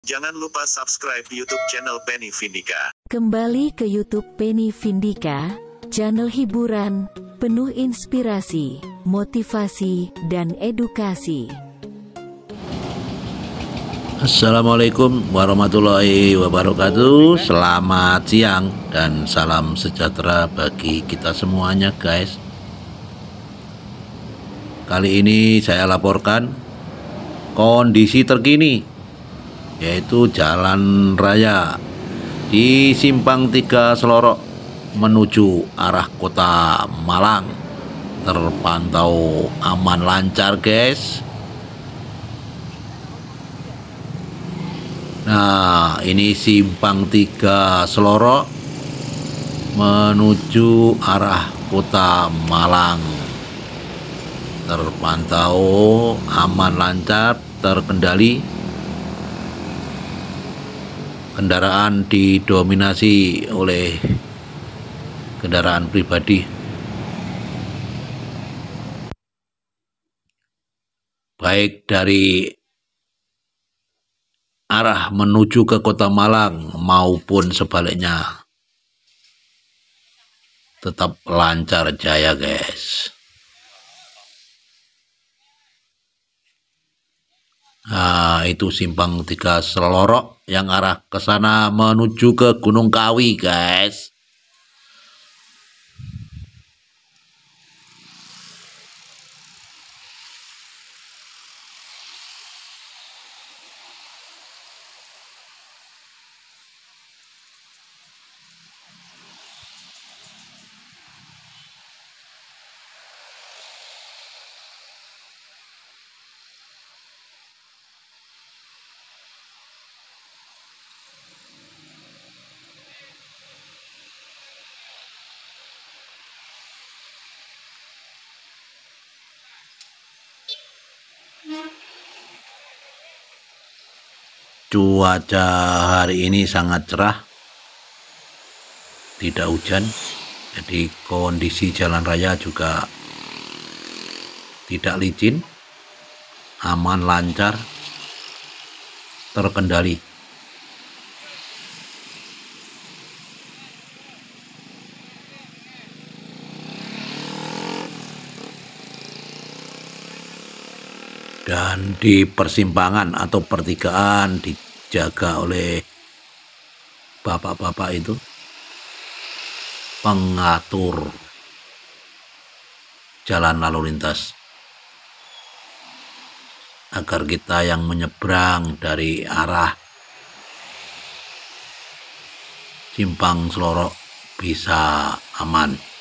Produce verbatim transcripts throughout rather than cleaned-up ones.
Jangan lupa subscribe YouTube channel Penny Vindika. Kembali ke YouTube Penny Vindika, channel hiburan, penuh inspirasi, motivasi, dan edukasi. Assalamualaikum warahmatullahi wabarakatuh. Selamat siang dan salam sejahtera bagi kita semuanya, guys. Kali ini saya laporkan kondisi terkini, yaitu jalan raya di Simpang Tiga Selorok menuju arah kota Malang terpantau aman lancar, guys. Nah, ini Simpang Tiga Selorok menuju arah kota Malang terpantau aman lancar, terkendali. Kendaraan didominasi oleh kendaraan pribadi, baik dari arah menuju ke kota Malang maupun sebaliknya, tetap lancar jaya, guys. Nah, itu Simpang Tiga Selorok yang arah ke sana menuju ke Gunung Kawi, guys. Cuaca hari ini sangat cerah, tidak hujan, jadi kondisi jalan raya juga tidak licin, aman lancar, terkendali. Dan di persimpangan atau pertigaan dijaga oleh bapak-bapak itu, pengatur jalan lalu lintas, agar kita yang menyeberang dari arah Simpang Selorok bisa aman.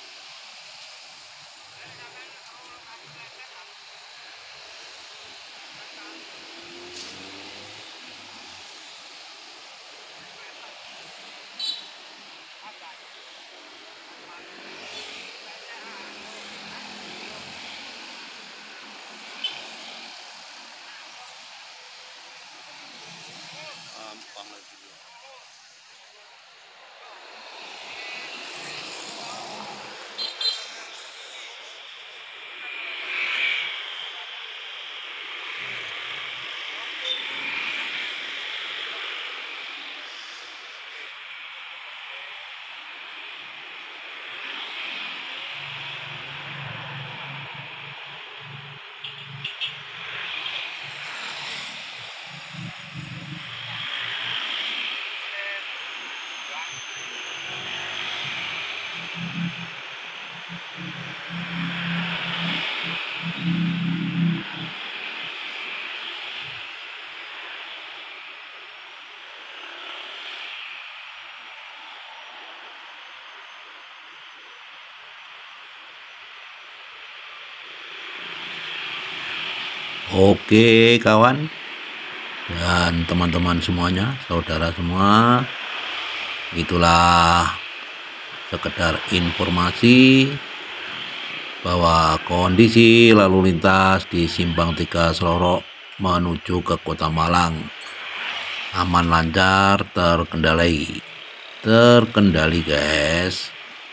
Oke kawan dan teman-teman semuanya, saudara semua, itulah sekedar informasi bahwa kondisi lalu lintas di Simpang Tiga Selorok menuju ke kota Malang aman lancar, terkendali terkendali guys.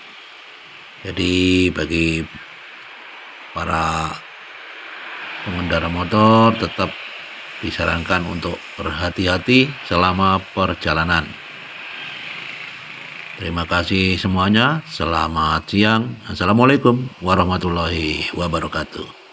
Jadi bagi para pengendara motor tetap disarankan untuk berhati-hati selama perjalanan. Terima kasih semuanya. Selamat siang. Assalamualaikum warahmatullahi wabarakatuh.